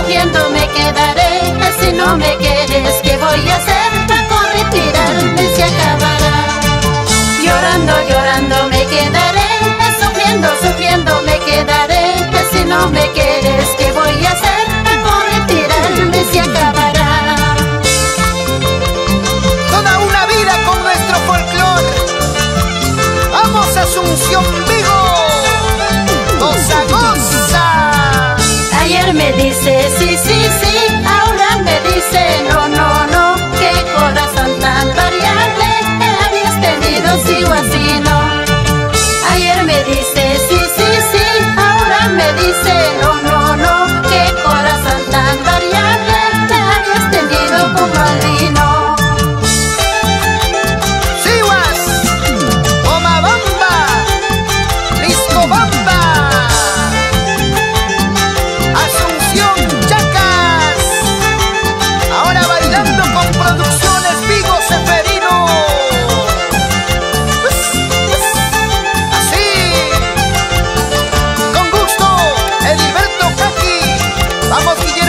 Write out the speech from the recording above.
sufriendo me quedaré. Si no me quieres, ¿qué voy a hacer? Para retirarme se acabará. Llorando, llorando me quedaré. Sufriendo, sufriendo me quedaré. Si no me quieres, ¿qué voy a hacer? Para retirarme se acabará. Toda una vida con nuestro folclore. Vamos, Asunción, Vigo. Goza, goza. Ayer me dice sí, sí, sí, ahora me dice no, no, no. Qué corazón tan variable habías tenido, sí o así no. Ayer me dice sí, sí, sí, ahora me dice no, no, no. Qué corazón tan variable habías tenido, compadrino. Sihuas, Pomabamba, Riscobamba, Asunción, Chacas. Ahora bailando con Producciones Vigo Seferino. Así, con gusto, Edilberto Caqui. Vamos, Guillermo.